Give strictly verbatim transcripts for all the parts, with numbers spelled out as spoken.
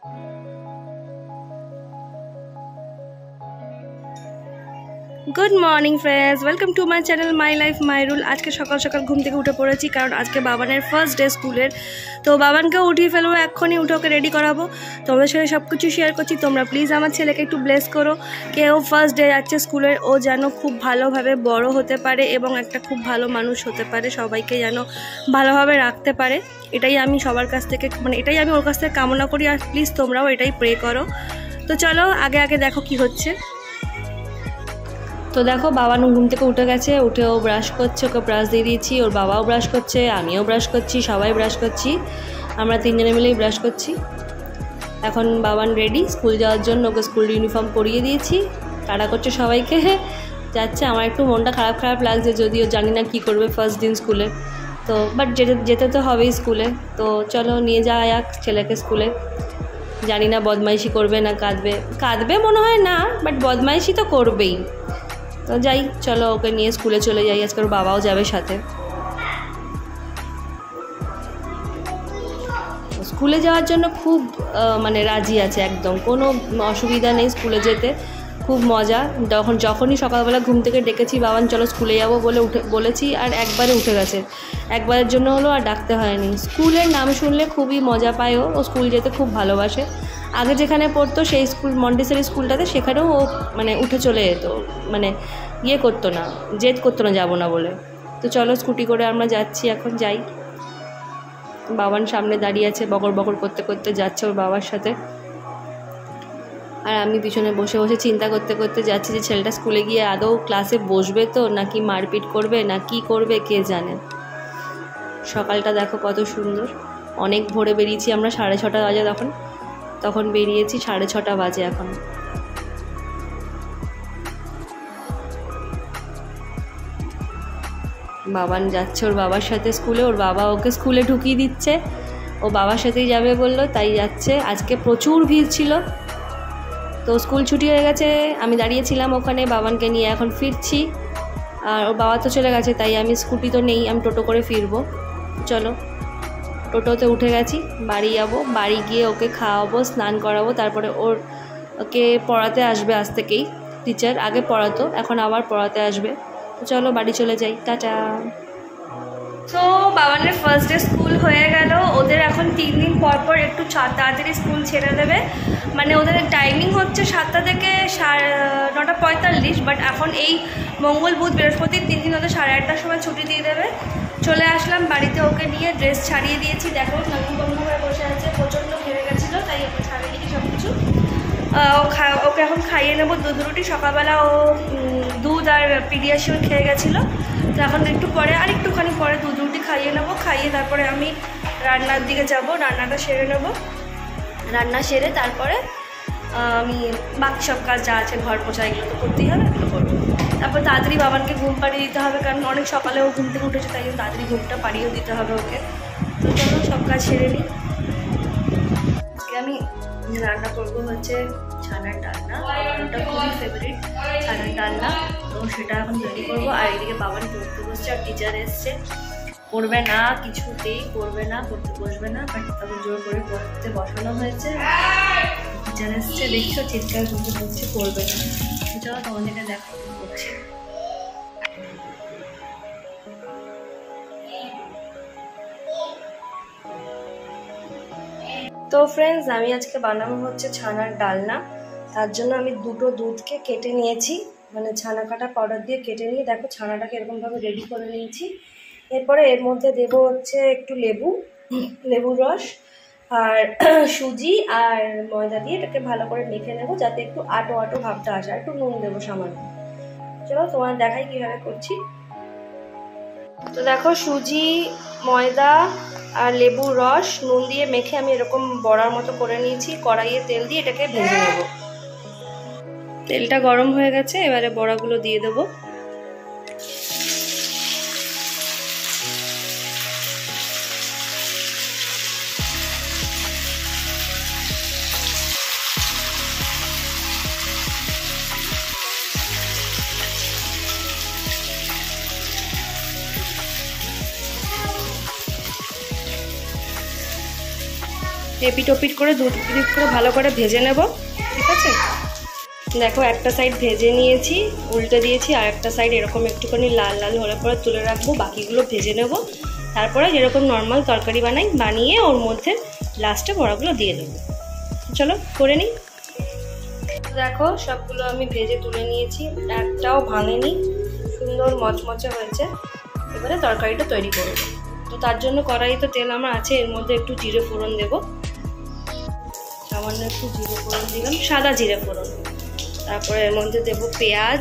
Good morning friends, welcome to my channel my life my rule. আজকে সকাল সকাল ঘুম থেকে উঠে পড়েছি, কারণ আজকে বাবানের ফার্স্ট ডে স্কুলের। তো বাবানকেও উঠিয়ে ফেলবো, এক্ষুনি উঠে ওকে রেডি করাবো। তোমাদের সাথে সব কিছু শেয়ার করছি। তোমরা প্লিজ আমার ছেলেকে একটু ব্লেস করো। কেউ ফার্স্ট ডে যাচ্ছে স্কুলের, ও যেন খুব ভালোভাবে বড় হতে পারে এবং একটা খুব ভালো মানুষ হতে পারে, সবাইকে যেন ভালোভাবে রাখতে পারে। এটাই আমি সবার কাছ থেকে, মানে এটাই আমি ওর কাছ থেকে কামনা করি। আর প্লিজ তোমরাও এটাই প্রে করো। তো চলো আগে আগে দেখো কি হচ্ছে। তো দেখো বাবান ঘুম থেকে উঠে গেছে, উঠে ও ব্রাশ করছে, ওকে ব্রাশ দিয়ে দিয়েছি। ওর বাবাও ব্রাশ করছে, আমিও ব্রাশ করছি, সবাই ব্রাশ করছি, আমরা তিনজনে মিলেই ব্রাশ করছি। এখন বাবান রেডি স্কুল যাওয়ার জন্য, ওকে স্কুল ইউনিফর্ম পরিয়ে দিয়েছি। টাটা করছে সবাইকে, যাচ্ছে। আমার একটু মনটা খারাপ খারাপ লাগছে, যদিও জানি না কী করবে ফার্স্ট দিন স্কুলে। তো বাট যেতে যেতে তো হবেই স্কুলে। তো চলো নিয়ে যাওয়া যাক ছেলেকে স্কুলে। জানি না বদমাইশি করবে না কাঁদবে, কাঁদবে মনে হয় না, বাট বদমাইশি তো করবেই। তো যাই, চলো ওকে নিয়ে স্কুলে চলে যাই। আজকে ওর বাবাও যাবে সাথে। স্কুলে যাওয়ার জন্য খুব মানে রাজি আছে, একদম কোনো অসুবিধা নেই স্কুলে যেতে, খুব মজা। যখন যখনই সকালবেলা ঘুম থেকে ডেকেছি বাবান চলো স্কুলে যাবো বলে উঠে বলেছি, আর একবারে উঠে গেছে। একবারের জন্য হলো, আর ডাকতে হয়নি। স্কুলের নাম শুনলে খুবই মজা পায় ও, ও স্কুল যেতে খুব ভালোবাসে। আগে যেখানে পড়তো সেই স্কুল মন্টেসরি স্কুলটাতে, সেখানেও ও মানে উঠে চলে যেত, মানে ইয়ে করতো না, জেদ করতো না যাবো না বলে। তো চলো স্কুটি করে আমরা যাচ্ছি, এখন যাই। বাবান সামনে দাঁড়িয়ে আছে, বকর বকর করতে করতে যাচ্ছে ওর বাবার সাথে। আর আমি পিছনে বসে বসে চিন্তা করতে করতে যাচ্ছি যে ছেলেটা স্কুলে গিয়ে আদৌ ক্লাসে বসবে তো, নাকি মারপিট করবে, না কি করবে কে জানে। সকালটা দেখো কত সুন্দর। অনেক ভোরে বেরিয়েছি আমরা, সাড়ে ছটা বাজে তখন তখন বেরিয়েছি, সাড়ে ছটা বাজে এখন। বাবান যাচ্ছে ওর বাবার সাথে স্কুলে, ওর বাবা ওকে স্কুলে ঢুকিয়ে দিচ্ছে। ও বাবার সাথেই যাবে বললো, তাই যাচ্ছে। আজকে প্রচুর ভিড় ছিল, তো স্কুল ছুটি হয়ে গেছে। আমি দাঁড়িয়েছিলাম ওখানে বাবানকে নিয়ে, এখন ফিরছি। আর ওর বাবা তো চলে গেছে, তাই আমি স্কুটি তো নেই, আমি টোটো করে ফিরবো। চলো টোটোতে উঠে গেছি, বাড়ি যাবো। বাড়ি গিয়ে ওকে খাওয়াবো, স্নান করাবো, তারপরে ওর ওকে পড়াতে আসবে। আজ থেকেই টিচার, আগে পড়াতো, এখন আবার পড়াতে আসবে। চলো বাড়ি চলে যাই, টাটা। তো বাবানের ফার্স্ট ডে স্কুল হয়ে গেল। ওদের এখন তিন দিন পর পর একটু তাড়াতাড়ি স্কুল ছেড়ে দেবে, মানে ওদের টাইমিং হচ্ছে সাতটা থেকে সাড়ে নটা পঁয়তাল্লিশ, বাট এখন এই মঙ্গল বুধ বৃহস্পতির তিন দিন ওদের সাড়ে আটটার সময় ছুটি দিয়ে দেবে। চলে আসলাম বাড়িতে, ওকে নিয়ে ড্রেস ছাড়িয়ে দিয়েছি। দেখো নবীনবন্ধ হয়ে বসে আছে, প্রচণ্ড ঘেরে গেছিলো, তাই ওকে ছাড়িয়ে দিয়েছি সব কিছু। ও খা ওকে এখন খাইয়ে নেবো দুধ রুটি। সকালবেলা ও দুধ আর পিডিয়াশিওর খেয়ে গেছিলো, তো এখন একটু পরে আর একটুখানি পরে দুধ রুটি খাইয়ে নেবো। খাইয়ে তারপরে আমি রান্নার দিকে যাব, রান্নাটা সেরে নেব। রান্না সেরে তারপরে আমি বাকি সব কাজ যা আছে, ঘর পোছা, এগুলো তো করতেই হবে, এগুলো করবো। তারপর তাড়াতাড়ি বাবানকে ঘুম পাড়িয়ে দিতে হবে, কারণ অনেক সকালে ও ঘুম থেকে উঠেছে, তাই তাড়াতাড়ি ঘুমটা পাড়িয়েও দিতে হবে ওকে। তো চলো সব কাজ সেরে নিই। আমি রান্না করবো হচ্ছে ছানার ডালনা, ওটা খুবই ফেভারিট ছানার ডালনা। তো সেটা এখন তৈরি করবো। আর এদিকে বাবান পড়তে বসছে, আর টিচার এসছে, পড়বে না, কিছুতেই পড়বে না, পড়তে বসবে না, বাট তখন জোর করে পড়তে বসানো হয়েছে। টিচার এসছে, দেখছো চিৎকার করতে বলছে পড়বে না। চলো তোমাদেরকে দেখো করছে। তো ফ্রেন্ডস, আমি আজকে বানাবো হচ্ছে ছানার ডালনা। তার জন্য আমি দুটো দুধকে কেটে নিয়েছি, মানে ছানা কাটা পাউডার দিয়ে কেটে নিয়ে দেখো ছানাটাকে এরকমভাবে রেডি করে নিয়েছি। এরপরে এর মধ্যে দেবো হচ্ছে একটু লেবু, লেবুর রস আর সুজি আর ময়দা দিয়ে এটাকে ভালো করে মেখে নেবো, যাতে একটু আটো আটো ভাবটা আসে। আর একটু নুন দেবো সামান্য। চলো তোমার দেখাই কীভাবে করছি। তো দেখো সুজি, ময়দা আর লেবুর রস নুন দিয়ে মেখে আমি এরকম বড়ার মতো করে নিয়েছি। কড়াইয়ে তেল দিয়ে এটাকে ভেজে নেব। তেলটা গরম হয়ে গেছে, এবারে বড়াগুলো দিয়ে দেবো। এপিট ওপিট করে দু পিট করে ভালো করে ভেজে নেব, ঠিক আছে। দেখো একটা সাইড ভেজে নিয়েছি, উল্টে দিয়েছি, আর একটা সাইড এরকম একটুখানি লাল লাল হলে পরে তুলে রাখবো, বাকিগুলো ভেজে নেব। তারপরে যেরকম নর্মাল তরকারি বানাই বানিয়ে ওর মধ্যে লাস্টে বড়াগুলো দিয়ে দেবো। চলো করে নিই। দেখো সবগুলো আমি ভেজে তুলে নিয়েছি, একটাও ভাঙেনি, সুন্দর মচমচে হয়েছে। এবারে তরকারিটা তৈরি করব। তো তার জন্য কড়াইতে তেল আমার আছে, এর মধ্যে একটু জিরে ফোড়ন দেব, সামান্য একটু জিরে ফোড়ন দিলাম, সাদা জিরে ফোড়ন। তারপরে এর মধ্যে দেব পেঁয়াজ,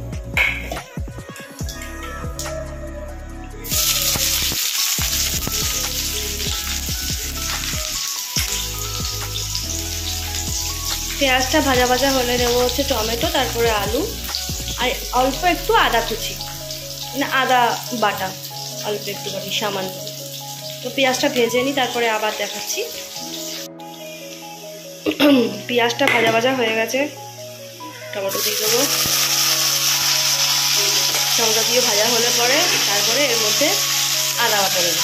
পেঁয়াজটা ভাজা ভাজা হলে দেবো হচ্ছে টমেটো, তারপরে আলু, আর অল্প একটু আদা কুচি, মানে আদা বাটা অল্প একটুখানি সামান্য। তো পেঁয়াজটা ভেজে নিই, তারপরে আবার দেখাচ্ছি। পেঁয়াজটা ভাজা ভাজা হয়ে গেছে, টমেটো দিয়ে দেবো। টমেটো দিয়ে ভাজা হলে পরে তারপরে এর মধ্যে আদা বাটা দেবো।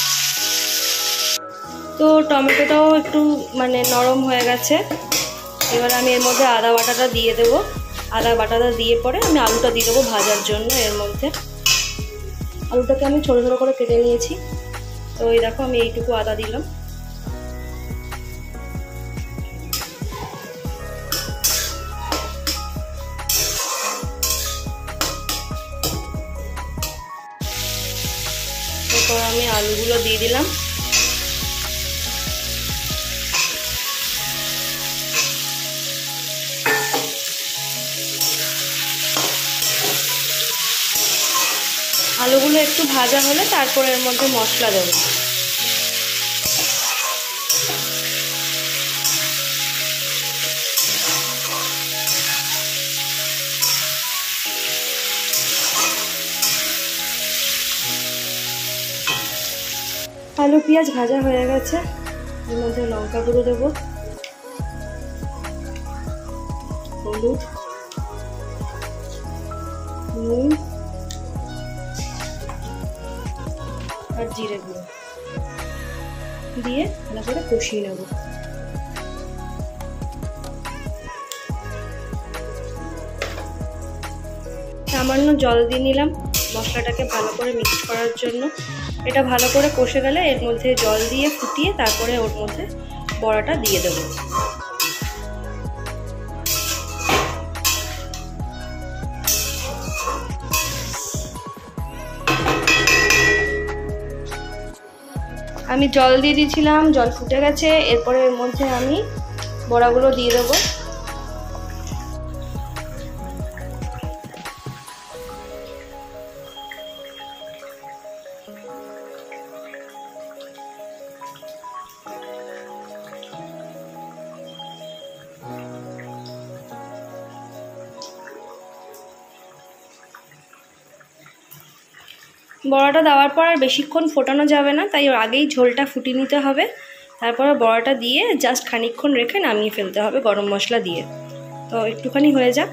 তো টমেটোটাও একটু মানে নরম হয়ে গেছে, এবার আমি এর মধ্যে আদা বাটাটা দিয়ে দেবো। আদা বাটাটা দিয়ে পরে আমি আলুটা দিয়ে দেবো ভাজার জন্য। এর মধ্যে আলুটাকে আমি ছোটো ছোটো করে কেটে নিয়েছি। তো এই দেখো আমি এইটুকু আদা দিলাম। এরপর আমি আলুগুলো দিয়ে দিলাম। আলুগুলো একটু ভাজা হলে তারপরে এর মধ্যে মশলা দেবো। আলু পেঁয়াজ ভাজা হয়ে গেছে, এর মধ্যে লঙ্কা গুঁড়ো দেবো, হলুদ, নুন আর জিরে গুঁড়ো দিয়ে ভালো করে কষিয়ে নেব। সামান্য জল দিয়ে নিলাম মশলাটাকে ভালো করে মিক্স করার জন্য। এটা ভালো করে কষে গেলে এর মধ্যে জল দিয়ে ফুটিয়ে তারপরে ওর মধ্যে বড়াটা দিয়ে দেবো। আমি জল দিয়ে দিয়েছিলাম, জল ফুটে গেছে। এরপরে এর মধ্যে আমি বড়াগুলো দিয়ে দেবো। বড়াটা দেওয়ার পর আর বেশিক্ষণ ফোটানো যাবে না, তাই ওর আগেই ঝোলটা ফুটিয়ে নিতে হবে। তারপরে বড়াটা দিয়ে জাস্ট খানিকক্ষণ রেখে নামিয়ে ফেলতে হবে গরম মশলা দিয়ে। তো একটুখানি হয়ে যাক।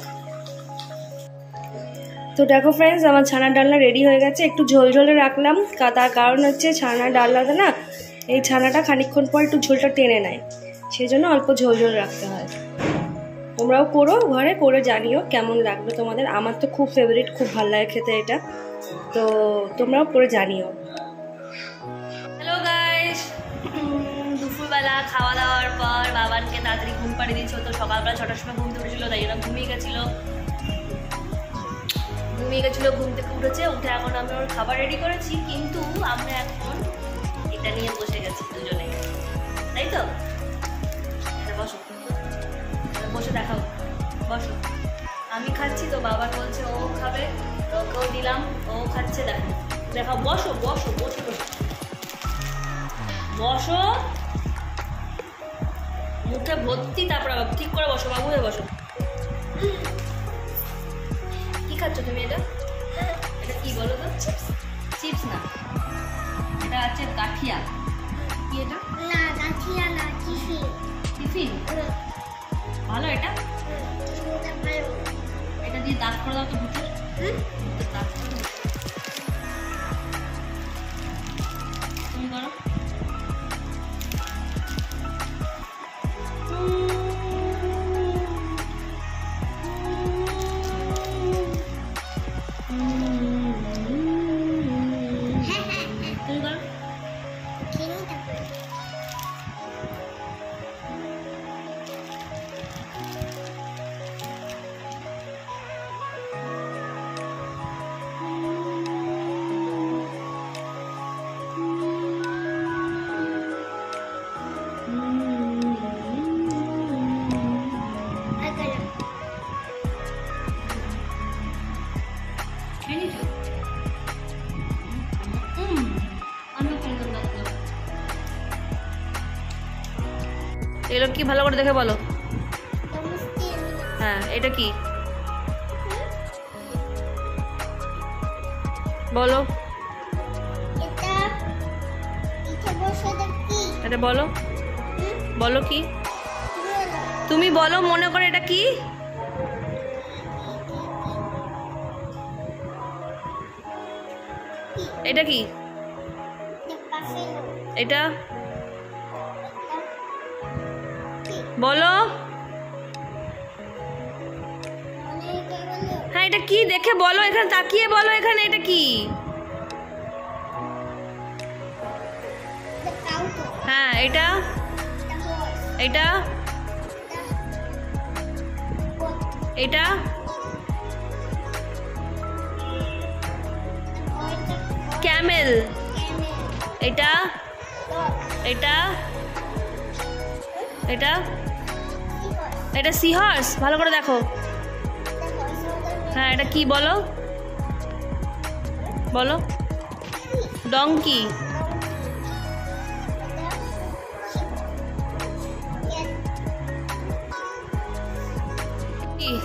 তো দেখো ফ্রেন্ডস, আমার ছানার ডালনা রেডি হয়ে গেছে। একটু ঝোল ঝোলে রাখলাম, তার কারণ হচ্ছে ছানার ডালনাতে না এই ছানাটা খানিকক্ষণ পর একটু ঝোলটা টেনে নেয়, সেই জন্য অল্প ঝোল ঝোল রাখতে হয়। তোমরাও করো, ঘরে করে জানিও কেমন লাগবে তোমাদের। আমার তো খুব ফেভারিট, খুব ভালো লাগে খেতে এটা, তো তোমরাও করে জানিও। হ্যালো গাইস, দুপুরবেলা খাওয়া দাওয়ার পর বাবানকে তাড়াতাড়ি ঘুম পাড়িয়ে দিয়েছিল। তো সকালবেলা ছটার সময় ঘুম থেকে উঠেছিল, তাই জন্য ঘুমিয়ে গেছিলো ঘুমিয়ে গেছিলো ঘুম থেকে উঠেছে। উঠে এখন আমি ওর খাবার রেডি করেছি, কিন্তু আমরা এখন এটা নিয়ে বসে গেছি দুজনে, তাই তো? বসো, বসে দেখাও, বসো। আমি খাচ্ছি তো বাবা বলছে ও খাবে, ওকেও দিলাম, ও খাচ্ছে। দেখো দেখো, বসো বসো বসে বসো বসো, মুখে ভর্তি, তারপর ঠিক করে বসো, বাবু হয়ে বসো। কি খাচ্ছ তুমি? এটা এটা কি বলো তো? চিপস না, এটা আছে গাঠিয়া। কি এটা? না গাঠিয়া না, টিফিন। টিফিন ভালো এটা? এটা দিয়ে দাঁত করে দাও তো ভূতের। দাঁত করে তুমি করো। এগুলো কি ভালো করে দেখে বলো। হ্যাঁ এটা কি বলো, এটা বলো বলো কি তুমি বলো মনে করে এটা কি? এটা কি? এটা বলো। হ্যাঁ এটা কি দেখে বলো, এখানে তাকিয়ে বলো, এখানে এটা কি? হ্যাঁ এটা এটা এটা ক্যামেল, এটা এটা এটা এটা সি হর্স, ভালো করে দেখো। হ্যাঁ এটা কি বলো বলো। ডঙ্কি, কি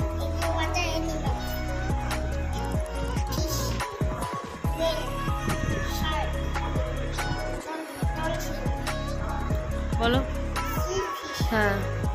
বলো। হ্যাঁ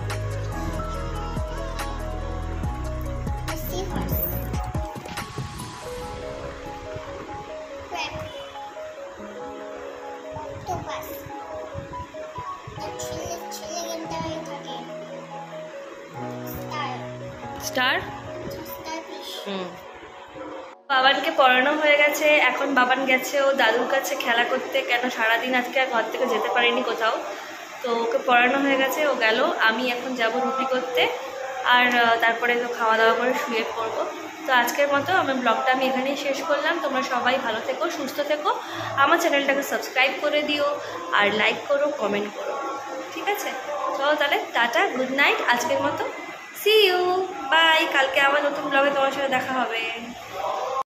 স্টার। হুম বাবানকে পড়ানো হয়ে গেছে, এখন বাবান গেছে ও দাদুর কাছে খেলা করতে, কেন সারাদিন আজকে আর ঘর থেকে যেতে পারিনি কোথাও, তো ওকে পড়ানো হয়ে গেছে, ও গেল। আমি এখন যাব রুটি করতে, আর তারপরে তো খাওয়া দাওয়া করে শুয়ে পড়বো। তো আজকের মতো আমার ব্লগটা আমি এখানেই শেষ করলাম। তোমরা সবাই ভালো থেকো, সুস্থ থেকো, আমার চ্যানেলটাকে সাবস্ক্রাইব করে দিও, আর লাইক করো, কমেন্ট করো, ঠিক আছে? চলো তাহলে টাটা, গুড নাইট আজকের মতো, সি ইউ, বাই। কালকে আবার নতুন ব্লগে তোমার সাথে দেখা হবে।